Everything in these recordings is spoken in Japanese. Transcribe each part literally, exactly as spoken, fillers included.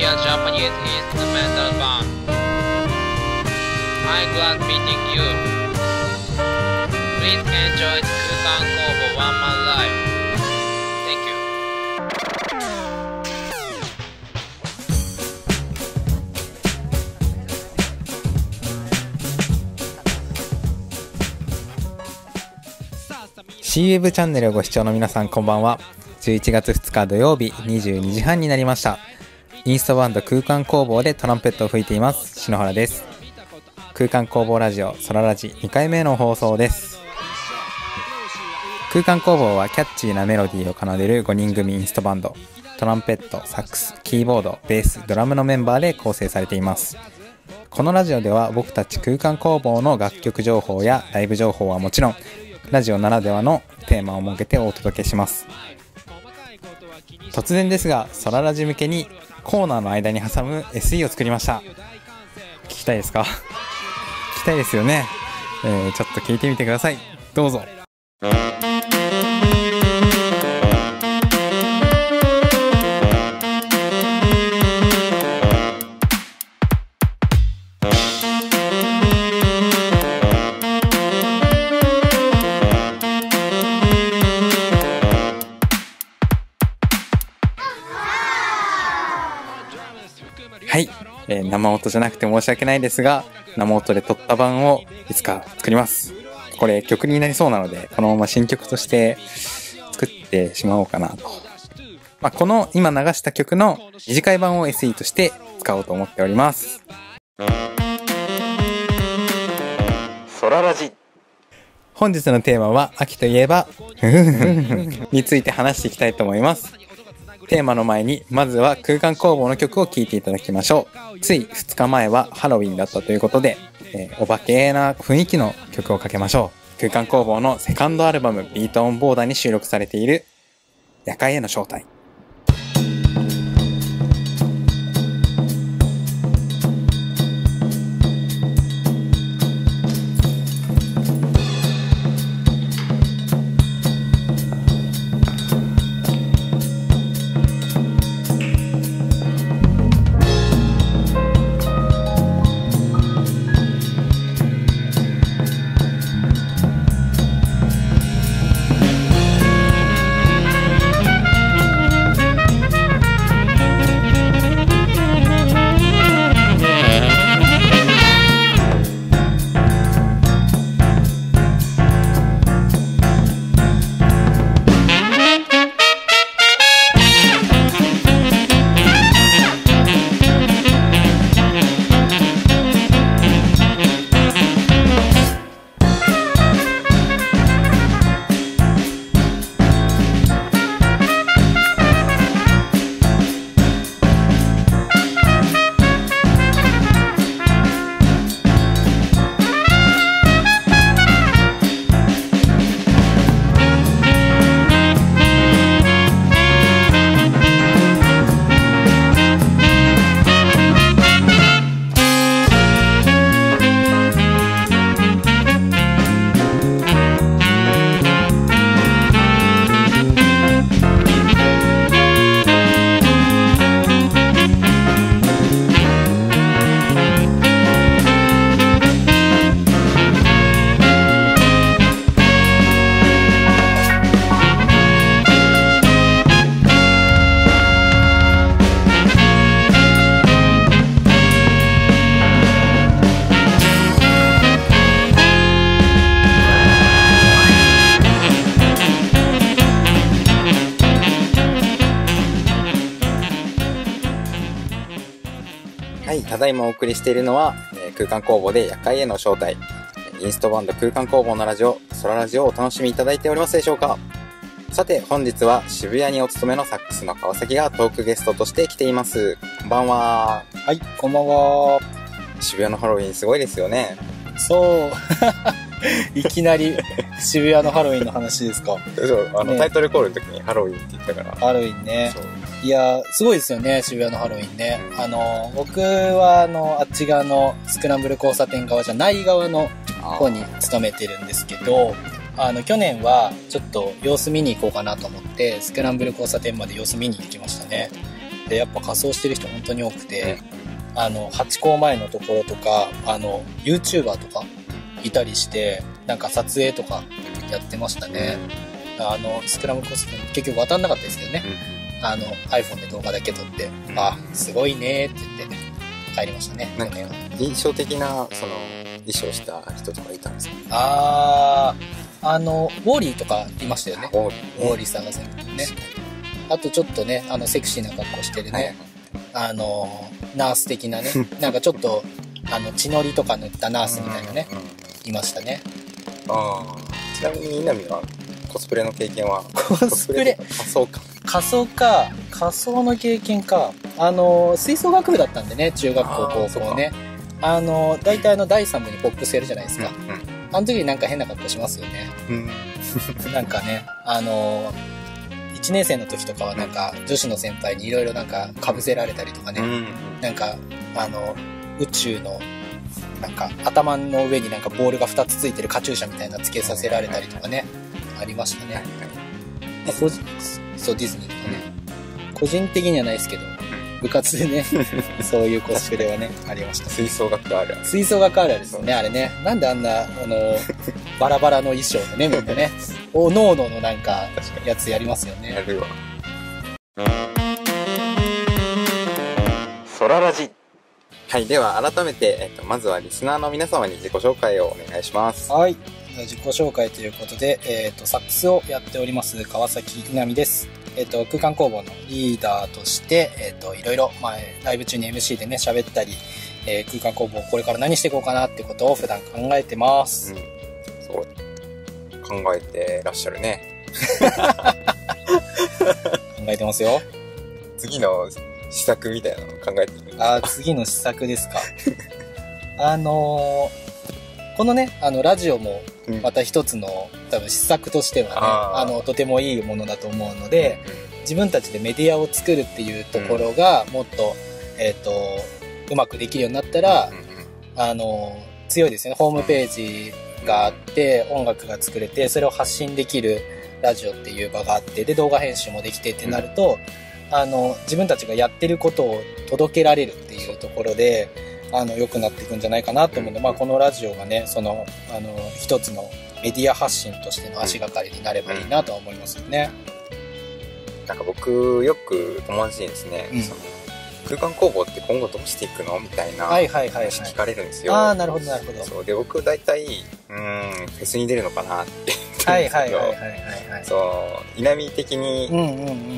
a Japanese instrumental band. I'm glad meeting you. Please enjoy 空間工房 One Man Live. Thank you. シーウェブ チャンネルをご視聴の皆さんこんばんは。じゅういちがつふつか土曜日にじゅうにじはんになりました。インストバンド空間工房でトランペットを吹いています篠原です。空間工房ラジオソララジにかいめの放送です。空間工房はキャッチーなメロディーを奏でるごにん組インストバンド、トランペット、サックス、キーボード、ベース、ドラムのメンバーで構成されています。このラジオでは僕たち空間工房の楽曲情報やライブ情報はもちろん、ラジオならではのテーマを設けてお届けします。突然ですがソララジ向けにコーナーの間に挟む エスイー を作りました。聞きたいですか？聞きたいですよね、えー、ちょっと聞いてみてください。どうぞ。はい、えー、生音じゃなくて申し訳ないですが、生音で撮った版をいつか作ります。これ曲になりそうなので、このまま新曲として作ってしまおうかなと。まあ、この今流した曲の短い版を エスイー として使おうと思っております。ソララジ。本日のテーマは秋といえばについて話していきたいと思います。テーマの前にまずは空間工房の曲を聴いていただきましょう。ついふつかまえはハロウィンだったということで、えー、お化けな雰囲気の曲をかけましょう。空間工房のセカンドアルバムビートオンボーダーに収録されている夜会への招待。はい、ただいまお送りしているのは、えー、空間工房で夜会への招待、インストバンド空間工房のラジオ、ソララジオをお楽しみいただいておりますでしょうか。さて、本日は渋谷にお勤めのサックスの川崎がトークゲストとして来ています。こんばんは。 はい、こんばんは。 渋谷のハロウィンすごいですよね。 そう。いきなり渋谷のハロウィンの話ですか。 そうあの、ね、タイトルコールの時にハロウィンって言ったから。 ハロウィンね。いやすごいですよね、渋谷のハロウィンね。あの僕はあのあっち側のスクランブル交差点側じゃない側の方に勤めてるんですけど、あの去年はちょっと様子見に行こうかなと思ってスクランブル交差点まで様子見に行きましたね。 ってやっぱ仮装してる人本当に多くて、あの、ハチ公前のところとか、あの、YouTuber とかいたりして、なんか撮影とかやってましたね。あの、スクラムコスプレ結局渡んなかったですけどね。あの、iPhone で動画だけ撮って、あ、すごいねーって言って帰りましたね。 なんか印象的な、その、衣装した人とかいたんですか？ あー、あの、ウォーリーとかいましたよね。 ウォーリー、 ウォーリー探せるね。あとちょっとね、あの、セクシーな格好してるね。はい、あの、ナース的なね。なんかちょっと、あの、血のりとか塗ったナースみたいなね。いましたね。 ああ。ちなみに、稲見はコスプレの経験は？ コスプレ仮装か。 仮装か。仮装の経験か。あの、吹奏楽部だったんでね、中学校、高校ね。あの、大体あの、だいさん部にポップスやるじゃないですか。うんうん、あの時になんか変な格好しますよね。うん、なんかね、あの、いちねん生の時とかはなんか、女子の先輩にいろいろなんか被せられたりとかね。うん、なんか、あの、宇宙の、なんか、頭の上になんかボールがふたつついてるカチューシャみたいなつけさせられたりとかね。ありましたね。まあ、そう、ディズニーとかね。個人的にはないですけど、部活でね、そういうコスプレはね、ありました。 吹奏楽あるある。 吹奏楽あるあるですね、あれね。なんであんな、あの、バラバラの衣装でね、みんなね、おのおののなんか、やつやりますよね。 やるわ。ソララジ。はい、では改めて、えっと、まずはリスナーの皆様に自己紹介をお願いします。 はい。自己紹介ということで、えっと、サックスをやっております、川崎稲見です。えっと、空間工房のリーダーとして、えっと、いろいろ、まあ、ライブ中に エムシー でね、喋ったり、えー、空間工房これから何していこうかなってことを普段考えてます。うん。 そう。考えてらっしゃるね。 考えてますよ。 次の施策みたいなのを考えてるんですか？ あ、次の施策ですか。あのー、このね、あの、ラジオも、また一つの、多分施策としてはね、あの、とてもいいものだと思うので、うん、自分たちでメディアを作るっていうところが、もっと、えっと、うまくできるようになったら、うん、あの、強いですよね。ホームページがあって、音楽が作れて、それを発信できるラジオっていう場があって、で、動画編集もできてってなると、うん、あの、自分たちがやってることを届けられるっていうところで、あの、良くなっていくんじゃないかなと思うので、まあ、このラジオがね、その、あの、一つのメディア発信としての足がかりになればいいなとは思いますよね。 なんか僕、よく友達にですね、うん、その空間工房って今後どうしていくのみたいな話聞かれるんですよ。 ああ、なるほど、なるほど。 そう。で、僕大体、うーん、フェスに出るのかなって言ってるんですけど、はいはいはいはい、はい。そう、稲見的に、うんうんうん。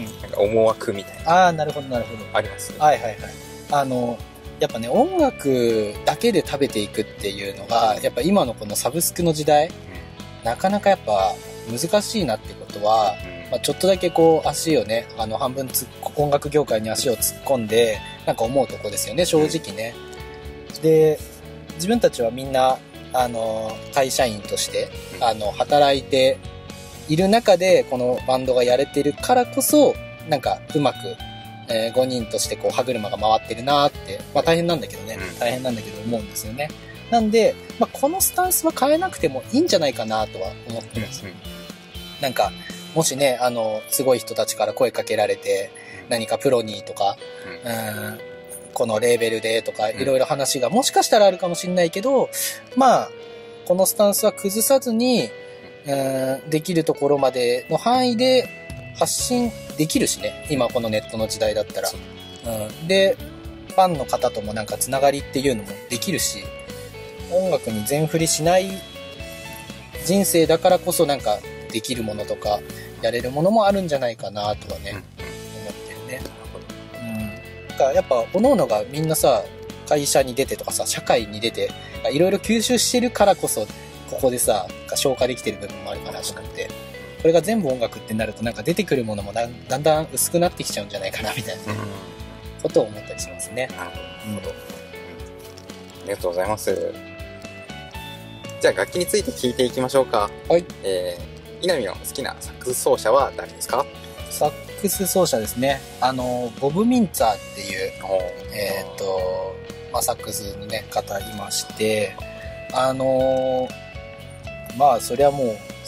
なんか思惑みたいな。 ああ、なるほど、なるほど。 あります。 はいはいはい。あの、やっぱね、音楽だけで食べていくっていうのが、やっぱ今のこのサブスクの時代、うん、なかなかやっぱ難しいなってことは、うん、まあ、ちょっとだけこう足をね、あの半分つ音楽業界に足を突っ込んで、なんか思うとこですよね、正直ね。うん、で、自分たちはみんな、あの、会社員として、あの、働いている中で、このバンドがやれてるからこそ、なんかうまく、えー、ごにんとしてこう歯車が回ってるなーって、まあ大変なんだけどね、うん、大変なんだけど思うんですよね。なんで、まあこのスタンスは変えなくてもいいんじゃないかなとは思ってます。うん、なんか、もしね、あの、すごい人たちから声かけられて、何かプロにとか、うん、うんこのレーベルでとか、いろいろ話がもしかしたらあるかもしれないけど、まあ、このスタンスは崩さずに、うん、できるところまでの範囲で発信できるしね、今このネットの時代だったら。うん、で、ファンの方ともなんかつながりっていうのもできるし、音楽に全振りしない人生だからこそなんかできるものとか、やれるものもあるんじゃないかなとはね、うん、思ってるね。うん。だからやっぱ、各々がみんなさ、会社に出てとかさ、社会に出て、いろいろ吸収してるからこそ、ここでさ、消化できてる部分もあるかなと思って。これが全部音楽ってなるとなんか出てくるものも だ, だんだん薄くなってきちゃうんじゃないかなみたいな、うん、ことを思ったりしますね。なるほど、うん、ありがとうございます。じゃあ楽器について聞いていきましょうか。 はい。 えー、稲見の好きなサックス奏者は誰ですか？ サックス奏者ですね。あのボブ・ミンツァーっていうえっ、ー、と、まあ、サックスのね方いまして、あのまあそれはもう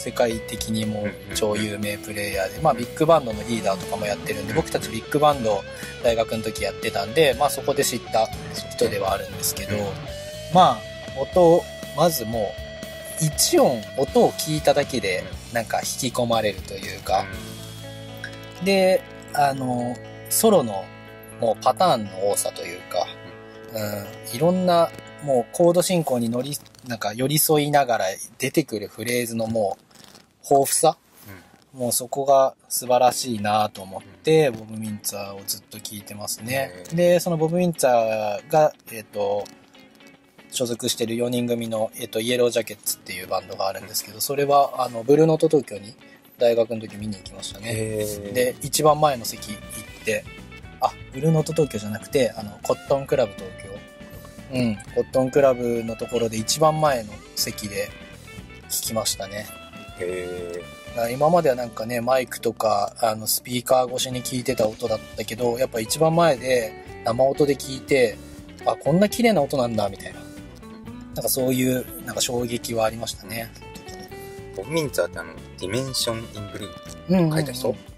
世界的にも超有名プレイヤーで、まあビッグバンドのリーダーとかもやってるんで、僕たちビッグバンド大学の時やってたんで、まあそこで知った人ではあるんですけど、まあ音、まずもう一音、音を聞いただけでなんか引き込まれるというか、で、あの、ソロのもうパターンの多さというか、うん、いろんなもうコード進行に乗り、なんか寄り添いながら出てくるフレーズのもう豊富さ、うん、もうそこが素晴らしいなと思って、ボブ・ミンツァーをずっと聴いてますね。で、そのボブ・ミンツァーが、えっと、所属してるよにん組の、えっと、イエロージャケッツっていうバンドがあるんですけど、それは、あの、ブルーノート東京に大学の時見に行きましたね。で、一番前の席行って、あ、ブルーノート東京じゃなくて、あの、コットンクラブ東京。うん、コットンクラブのところで一番前の席で聞きましたね。へー。今まではなんかね、マイクとか、あの、スピーカー越しに聞いてた音だったけど、やっぱ一番前で生音で聞いて、あ、こんな綺麗な音なんだ、みたいな。なんかそういう、なんか衝撃はありましたね。 ボブ・ミンツァーってあの、ディメンション・イン・ブルー書いた人、うんうんうん、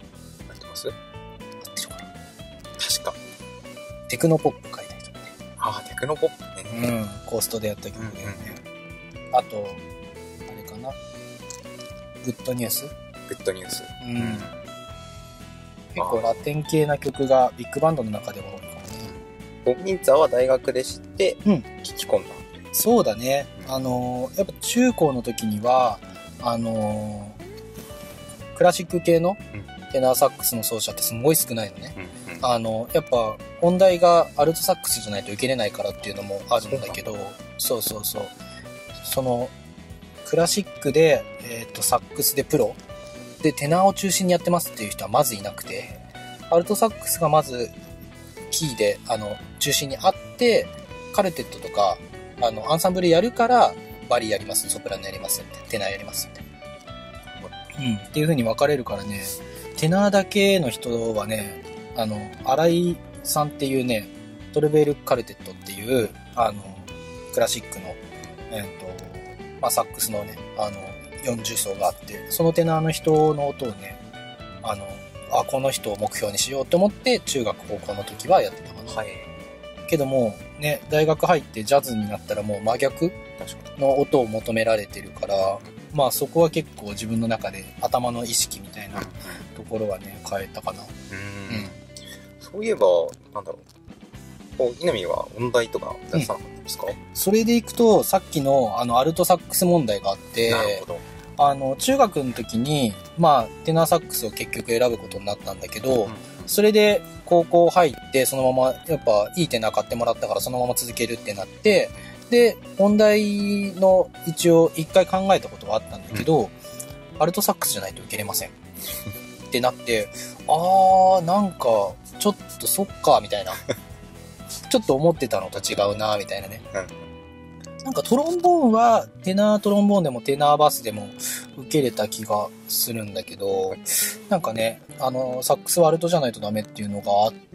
書いてます？合ってるかな？確か。 テクノポップ書いた人ね。 ああ、テクノポップね。 うん、コーストでやった曲だよね。うんうん、あと、あれかな。グッドニュース？ グッドニュース。うん。うん、 結構ラテン系な曲がビッグバンドの中でも多いかもね。 ボブ・ミンツァーは大学で知って、うん、聞き込んだ。 そうだね。あの、やっぱ中高の時には、あの、クラシック系のテナーサックスの奏者ってすごい少ないのね。うんうん、あの、やっぱ音大がアルトサックスじゃないと受けれないからっていうのもあるんだけど、そうそうそう。その、クラシックで、えっと、サックスでプロでテナーを中心にやってますっていう人はまずいなくて、アルトサックスがまずキーで、あの、中心にあって、カルテットとか、あの、アンサンブルやるから、バリやります、ソプラノやりますって、テナーやりますって。うん。っていう風に分かれるからね、テナーだけの人はね、あの、新井さんっていうね、トルベールカルテットっていう、あの、クラシックの、えっと、まあ、サックスのね、あの、よんじゅう奏があって、そのテナーの人の音をね、あの、あ、この人を目標にしようと思って、中学高校の時はやってたかな。はい。けども、ね、大学入ってジャズになったらもう真逆の音を求められてるから、まあそこは結構自分の中で頭の意識みたいなところはね、変えたかな。うん。 そういえば、なんだろう。こう、稲見は音大とか出さなかったんですか？うん、 それでいくと、さっきのあのアルトサックス問題があって、なるほど。あの、中学の時に、まあ、テナーサックスを結局選ぶことになったんだけど、うん、それで高校入って、そのまま、やっぱいいテナー買ってもらったからそのまま続けるってなって、で、音大の一応一回考えたことがあったんだけど、うん、アルトサックスじゃないと受けれません。ってなって、あー、なんか、ちょっとそっか、みたいな。ちょっと思ってたのと違うな、みたいなね。うんなんかトロンボーンはテナートロンボーンでもテナーバスでも受けれた気がするんだけど、なんかね、あの、サックスはアルトじゃないとダメっていうのがあって、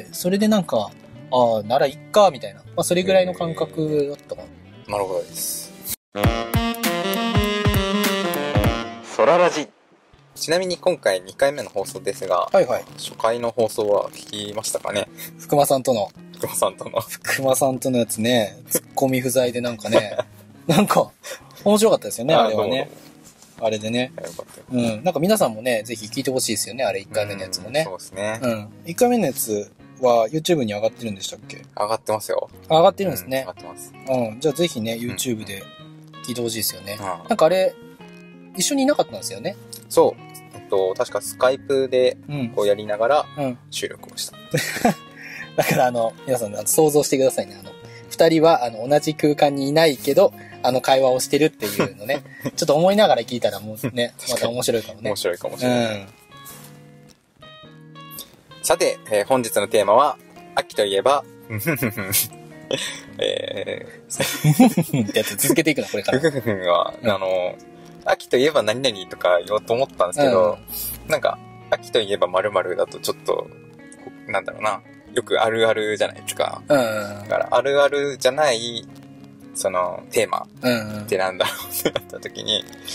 それでなんか、ああ、ならいっか、みたいな。まあ、それぐらいの感覚だったかな。 なるほどです。ソララジ。ちなみに今回にかいめの放送ですが、はいはい。初回の放送は聞きましたかね？ 福間さんとの。 福間さんとの。 福間さんとのやつね、ツッコミ不在でなんかね、なんか、面白かったですよね、あれはね。あれでね。よかった。うん。なんか皆さんもね、ぜひ聞いてほしいですよね、あれいっかいめのやつもね。 そうですね。 うん。いっかいめのやつは YouTube に上がってるんでしたっけ？ 上がってますよ。 上がってるんですね。 上がってます。 うん。じゃあぜひね、YouTube で聞いてほしいですよね。なんかあれ、一緒にいなかったんですよね。 そう。えっと、確かスカイプでこうやりながら収録をした。 だからあの、皆さんあの想像してくださいね。あの、二人はあの同じ空間にいないけど、あの会話をしてるっていうのね。ちょっと思いながら聞いたらもうね、また面白いかもね。 面白いかもしれない。うん、さて、えー、本日のテーマは、秋といえば、 えー、ってやつ続けていくの、これから。 は、あの、秋といえば何々とか言おうと思ったんですけど、うん、なんか、秋といえば〇〇だとちょっと、なんだろうな、よくあるあるじゃないですか。うん、だから、あるあるじゃない、その、テーマってなんだろうってなった時に、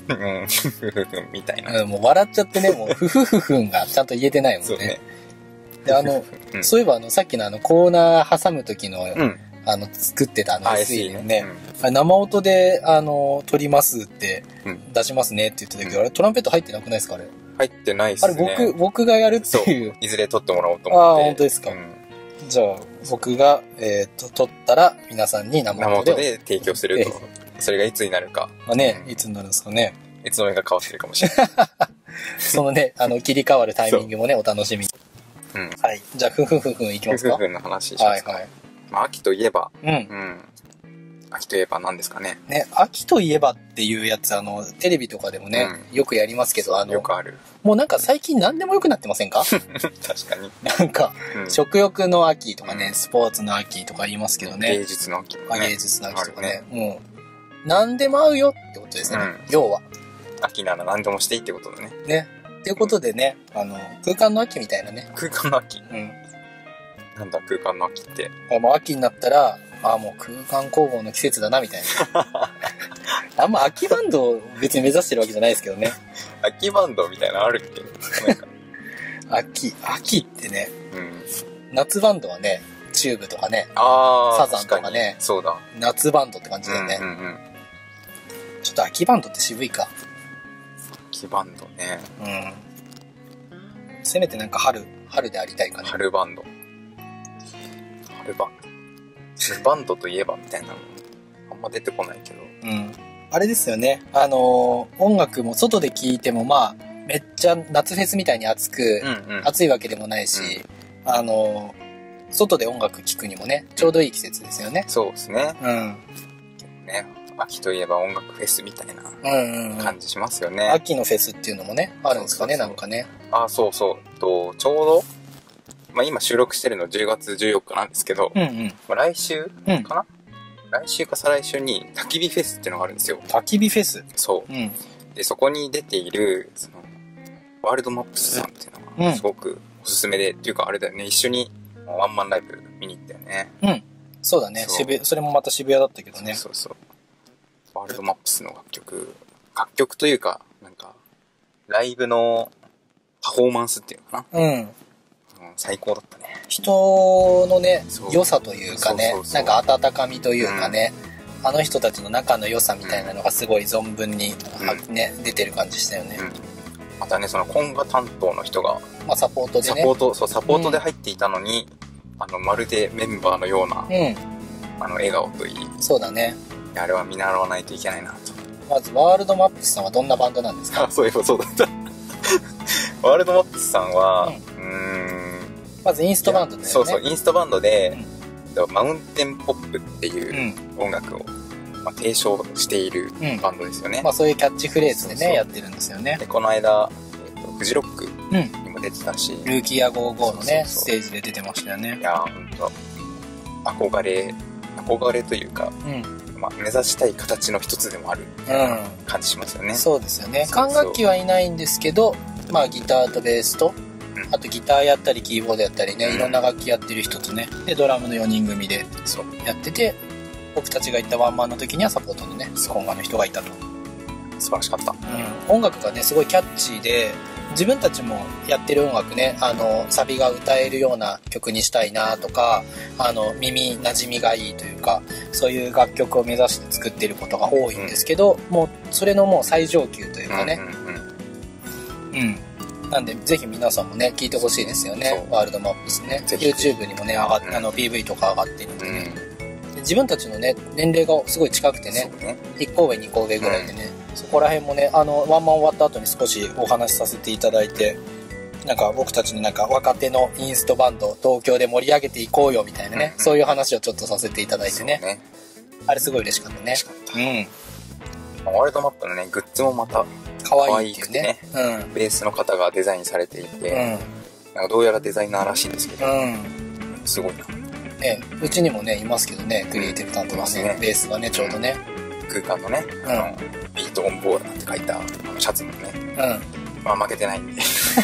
うん、ふふふふんみたいな。 うん、もう笑っちゃってね、もう、ふふふふんがちゃんと言えてないもんね。 そうね。 で、あの、 うん、 そういえばあの、さっきのあの、コーナー挟む時の、 うん。 あの、作ってたあの エスイー のね、 うんあれ生音で、あの、撮りますって、 うん出しますねって言ってたけど、 うんあれトランペット入ってなくないですかあれ。 入ってないっすあれね。 僕、僕がやるってそういう。 いずれ撮ってもらおうと思って。 あー本当ですかうんじゃあ、僕が、えっ、と、撮ったら、皆さんに生生音で。 音で提供すると。それがいつになるか。 まあね、 うんいつになるんですかね。 いつの間にか変わってるかもしれない。 そのね、あの、切り替わるタイミングもね、お楽しみに。 うん。 はい。じゃあ、ふんふんふんふんいきますか。 ふふふんの話しますか。 はいはい。 まあ、秋といえば、 うん。 うん。秋といえば何ですかね。 ね、秋といえばっていうやつ、あの、テレビとかでもね、よくやりますけど、あの、 よくある。 もうなんか最近何でも良くなってませんか確かに。 なんか、 うん食欲の秋とかね、 うんスポーツの秋とか言いますけど芸ね。 術の秋もまあね。 芸術の秋とかね。 あもう、何でも合うよってことですね。 うん要は。 秋なら何でもしていいってことだね。 ね。っていうことでね、あの、空間の秋みたいなね。 空間の秋。 うん。 なんだ空間の秋って。 あもう秋になったら、あもう空間工房の季節だな、みたいな。あんま秋バンドを別に目指してるわけじゃないですけどね。 秋バンドみたいなのあるっけなんか。 秋、秋ってね、 うん。 夏バンドはね、チューブとかね、 ああ。 サザンとかね確にそうだ。 夏バンドって感じだよね。 うんうんうん。 ちょっと秋バンドって渋いか。 秋バンドね。 うん。せめてなんか春、春でありたいかね。 春バンド。春バンド。バンドといえばみたいなのあんま出てこないけど。 うん。あれですよね。あのー音楽も外で聴いてもまあ、めっちゃ夏フェスみたいに暑く、 うんうん。 暑いわけでもないし、あのー外で音楽聴くにもね、ちょうどいい季節ですよね。 そうですね。 うん。 ね。秋といえば音楽フェスみたいなうんうん、うん。 感じしますよね。 秋のフェスっていうのもね、あるんですかね、 そうそうそうなんかね。 あ、そうそう。と、ちょうど、まあ今収録してるのじゅうがつじゅうよっかなんですけど、 うんうん。 まあ、来週うんかな、来週か再来週に焚き火フェスっていうのがあるんですよ。 焚き火フェス。 そう。 うん。 で、そこに出ている、その、ワールドマップスさんっていうのうんがすごくおすすめで、っていうかあれだよね、一緒にワンマンライブ見に行ったよね。 うん。そうだね。 そう渋谷、それもまた渋谷だったけどね。 そうそうそう。ワールドマップスの楽曲、楽曲というか、なんか、ライブのパフォーマンスっていうのかな、 うん。 うん、最高だったね。 人のねそう、 良さというかねそうそう、そうなんか温かみというかね、あの人たちの仲の良さみたいなのがすごい存分に、 うんね、出てる感じしたよね。 うん。またね、そのコンガ担当の人が、 まあサポートでね。 サポート、そう、サポートで入っていたのに、あの、まるでメンバーのような、 うん。 あの、笑顔といい、 そうだね。 あれは見習わないといけないなと。 まずワールドマップスさんはどんなバンドなんですか？ あ、そういえばそうだった。ワールドマップスさんは、 ううんーん、 まずインストバンドだよね。 そうそう、インストバンドで、 うマウンテンポップっていううん音楽を、まあ、提唱しているうんバンドですよね。 まあそういうキャッチフレーズでね、 そうそうやってるんですよねで。この間、えっとフジロックうん。 にも出てたし、 ルーキーアゴーゴーのね、 そうそうそうステージで出てましたよねい。やー、ほんと、憧れ、憧れというか、 うん。 まあ、目指したい形の一つでもあるう感じしますよね。 ん。そうですよね。 そうそう管楽器はいないんですけど、まあギターとベースと、 うんあとギターやったりキーボードやったりね、 うんいろんな楽器やってる人とね、で、ドラムのよにん組でそう。 やってて、僕たちが行ったワンマンの時にはサポートのね、コンガの人がいたと。 素晴らしかった。 うん。音楽がね、すごいキャッチーで、自分たちもやってる音楽ね、あの、サビが歌えるような曲にしたいなとか、あの、耳馴染みがいいというか、そういう楽曲を目指して作ってることが多いんですけど、もう、それのもう最上級というかね、 うんうんうん。 うん。なんで、ぜひ皆さんもね、聞いてほしいですよね。 そうワールドマップスね。 ぜひ YouTube にもね、上がっうんあの、ピーブイ とか上がってるんでね。 うん。 で自分たちのね、年齢がすごい近くてね、 そうね。 いっこ上にこ上ぐらいでね、そこら辺もね、あの、ワンマン終わった後に少しお話しさせていただいて、なんか僕たちのなんか若手のインストバンド、東京で盛り上げていこうよみたいなね、 うんそういう話をちょっとさせていただいてね。 そうね。 あれすごい嬉しかったね。 嬉しかったうん。 ワールドマップのね、グッズもまた、 可愛いっていうね。 ベースの方がデザインされていて、 うん。 なんかどうやらデザイナーらしいんですけど、 うん。うん。 すごいな。 ね、うちにもね、いますけどね、クリエイティブ担当がね、 いますねベースがね、ちょうどね。 空間のね、あの、ビートオンボールなんて書いたあのシャツもね、 うん。 まあ負けてないんで。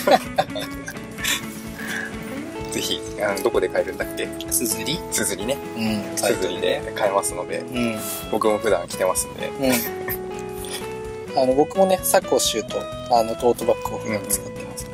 ぜひ、あのどこで買えるんだっけ？ すずりすずりね。 うん。 すずりで買えますので、 うん。 僕も普段着てますんで、 うん。 あの、僕もね、サコッシュと、あの、トートバッグを普段使ってますね。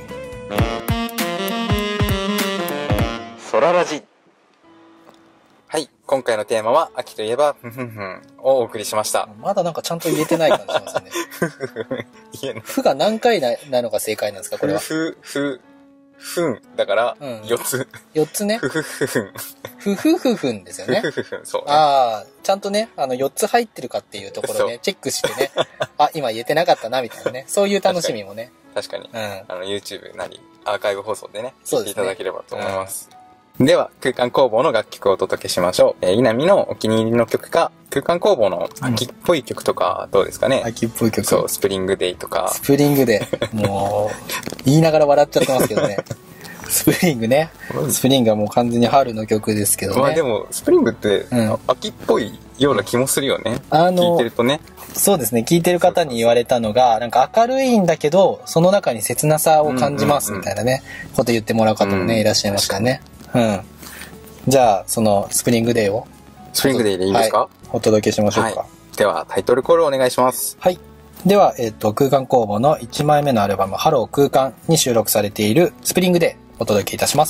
ソララジ。はい、今回のテーマは、秋といえば、ふんふんふんをお送りしました。 まだなんかちゃんと言えてない感じしますよね。 言えない。 ふが何回ななのが正解なんですか、これは。 ふ、ふ、ふん。だから、よっつ。 よっつね。 ふふふふん。 ふふふふんですよね。 ふふふふん、そう、ね。 ああ、ちゃんとね、あの、よっつ入ってるかっていうところをね、チェックしてね、あ、今言えてなかったな、みたいなね。そういう楽しみもね。 確かに。確かに。 うん。 あの、YouTube なり、アーカイブ放送でね、 そうですね、 聞いていただければと思います。うん、では、空間工房の楽曲をお届けしましょう。えー、稲見のお気に入りの曲か、空間工房の秋っぽい曲とか、どうですかね、うん、 秋っぽい曲。 そう、スプリングデイとか。 スプリングデイ。もう、言いながら笑っちゃってますけどね。スプリングね。スプリングはもう完全に春の曲ですけどね。 まあでも、スプリングって、うん、秋っぽいような気もするよね。あの、聞いてるとね。 そうですね。聞いてる方に言われたのが、なんか明るいんだけど、その中に切なさを感じますみたいなね、うんうんうん、こと言ってもらう方もね、うん、いらっしゃいましたね。うん。じゃあ、その、スプリングデイを。 スプリングデイでいいですか？ はい、お届けしましょうか。 はい、では、タイトルコールお願いします。 はい。では、えっと、空間工房のいちまいめのアルバム、ハロー空間に収録されているスプリングデイ、お届けいたします。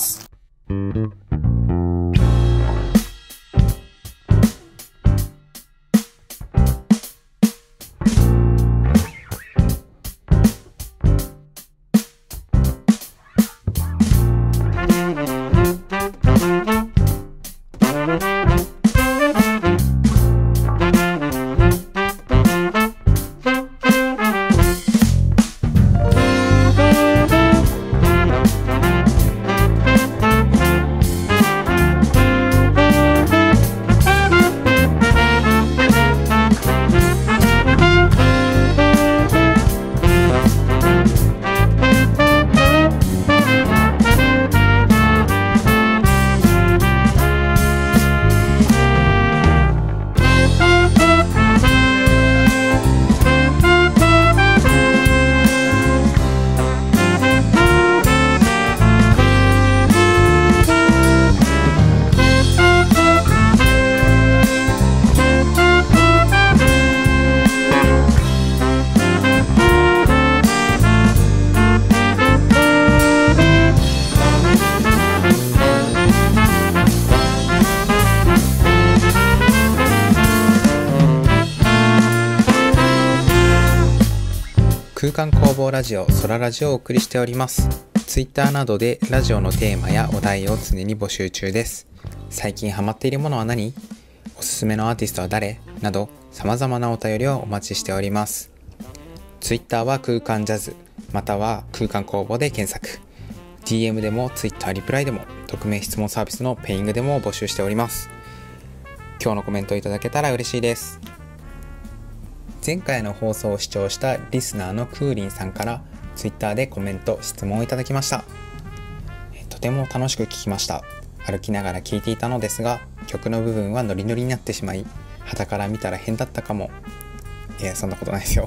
空間工房ラジオ、ソララジオをお送りしております。ツイッターなどでラジオのテーマやお題を常に募集中です。最近ハマっているものは何？おすすめのアーティストは誰？など様々なお便りをお待ちしております。ツイッターは空間ジャズ、または空間工房で検索。ディーエム でもツイッターリプライでも、匿名質問サービスのペイングでも募集しております。今日のコメントをいただけたら嬉しいです。前回の放送を視聴したリスナーのクーリンさんからツイッターでコメント、質問をいただきました。とても楽しく聞きました。歩きながら聞いていたのですが、曲の部分はノリノリになってしまい、傍から見たら変だったかも。いや、そんなことないですよ。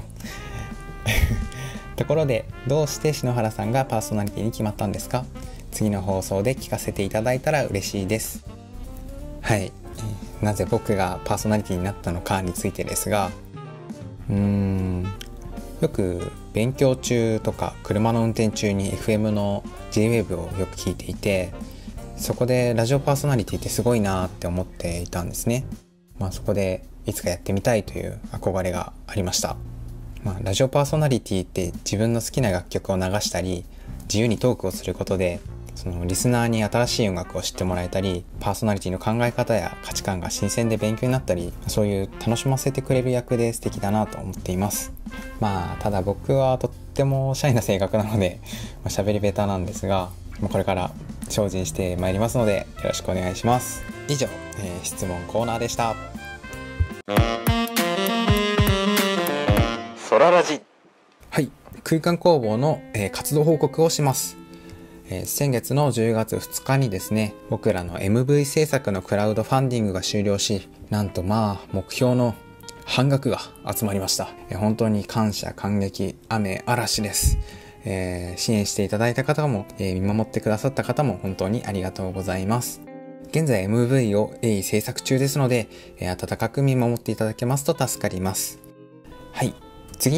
ところで、どうして篠原さんがパーソナリティに決まったんですか？次の放送で聞かせていただいたら嬉しいです。はい。なぜ僕がパーソナリティになったのかについてですが、うーんよく勉強中とか車の運転中に エフエム の ジェイウェーブ をよく聞いていて、そこでラジオパーソナリティってすごいなって思っていたんですね。まあそこでいつかやってみたいという憧れがありました。まあ、ラジオパーソナリティって自分の好きな楽曲を流したり、自由にトークをすることで、そのリスナーに新しい音楽を知ってもらえたり、パーソナリティの考え方や価値観が新鮮で勉強になったり、そういう楽しませてくれる役で素敵だなと思っています。まあただ僕はとってもシャイな性格なので喋り下手なんですが、これから精進してまいりますのでよろしくお願いします。以上、えー、質問コーナーでした。ソララジ。はい、空間工房の、えー、活動報告をします。えー、先月のじゅうがつふつかにですね、僕らの エムブイ 制作のクラウドファンディングが終了し、なんとまあ目標の半額が集まりました。えー、本当に感謝感激雨嵐です。えー、支援していただいた方も、えー、見守ってくださった方も本当にありがとうございます。現在 エムブイ を鋭意制作中ですので、えー、温かく見守っていただけますと助かります。はい、次に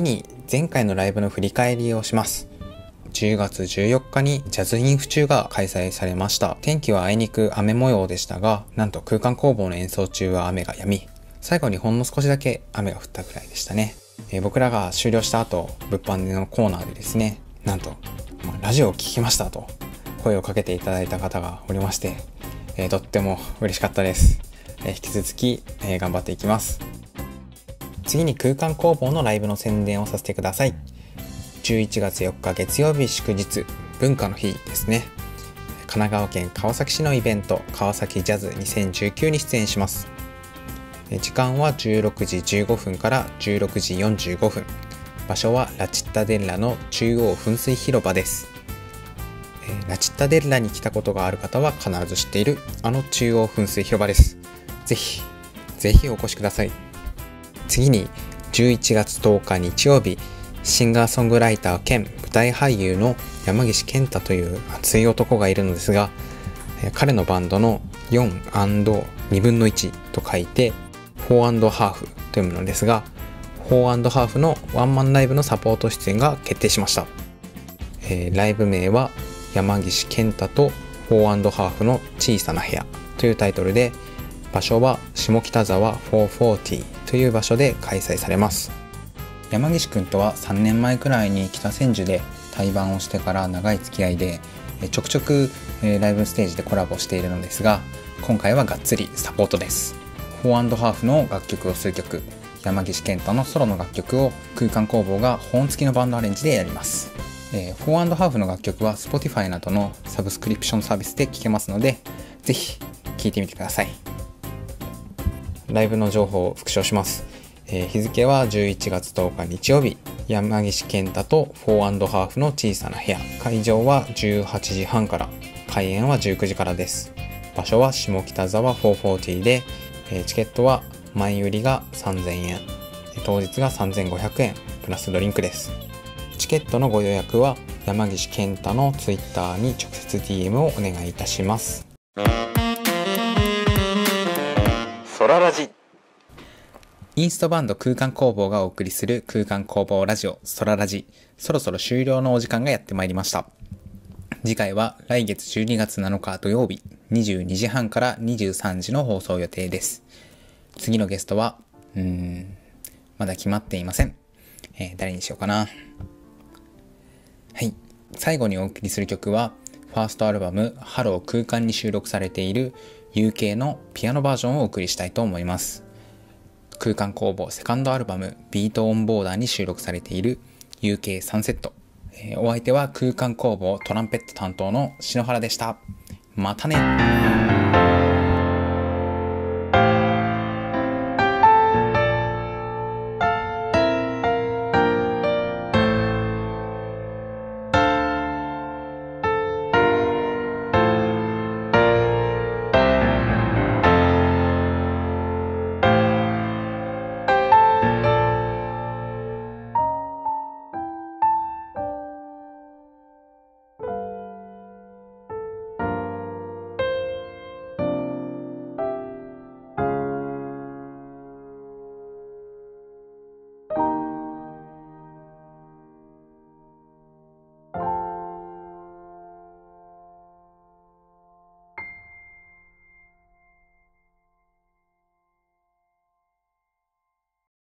前回のライブの振り返りをします。じゅうがつじゅうよっかにジャズイン府中が開催されました。天気はあいにく雨模様でしたが、なんと空間工房の演奏中は雨が止み、最後にほんの少しだけ雨が降ったくらいでしたね。えー、僕らが終了した後、物販のコーナーでですね、なんと、まあ、ラジオを聞きましたと声をかけていただいた方がおりまして、えー、とっても嬉しかったです。えー、引き続き、えー、頑張っていきます。次に空間工房のライブの宣伝をさせてください。じゅういちがつよっか月曜日祝日、文化の日ですね。神奈川県川崎市のイベント、川崎ジャズにせんじゅうきゅうに出演します。時間はじゅうろくじじゅうごふんからじゅうろくじよんじゅうごふん。場所はラチッタデッラの中央噴水広場です。ラチッタデッラに来たことがある方は必ず知っているあの中央噴水広場です。ぜひ、ぜひお越しください。次にじゅういちがつとおか日曜日、シンガーソングライター兼舞台俳優の山岸健太という熱い男がいるのですが、彼のバンドのよんにぶんのいちと書いてフォーアンドハーフと読むのですが、フォーアンドハーフのワンマンライブのサポート出演が決定しました。えー、ライブ名は山岸健太とフォーアンドハーフの小さな部屋というタイトルで、場所は下北沢フォーフォーティーという場所で開催されます。山岸くんとはさんねんまえくらいに北千住で対バンをしてから長い付き合いで、ちょくちょくライブステージでコラボしているのですが、今回はがっつりサポートです。フォーアンドハーフの楽曲を数曲、山岸健太のソロの楽曲を空間工房が本付きのバンドアレンジでやります。えー、フォーアンドハーフの楽曲は Spotify などのサブスクリプションサービスで聴けますので、ぜひ聴いてみてください。ライブの情報を復唱します。えー、日付はじゅういちがつとおか日曜日、山岸健太とフォーアンドハーフの小さな部屋。会場はじゅうはちじはんから、開演はじゅうくじからです。場所は下北沢フォーフォーティーで、えー、チケットは前売りがさんぜんえん、当日がさんぜんごひゃくえんプラスドリンクです。チケットのご予約は山岸健太のツイッターに直接 ディーエム をお願いいたします。ソララジ。インストバンド空間工房がお送りする空間工房ラジオソララジ。そろそろ終了のお時間がやってまいりました。次回は来月じゅうにがつなのか土曜日にじゅうにじはんからにじゅうさんじの放送予定です。次のゲストはうーんまだ決まっていません。えー、誰にしようかな。はい、最後にお送りする曲はファーストアルバムハロー空間に収録されている ユーケー のピアノバージョンをお送りしたいと思います。空間工房セカンドアルバムビートオンボーダーに収録されている ユーケー サンセット、えー、お相手は空間工房トランペット担当の篠原でした。またね。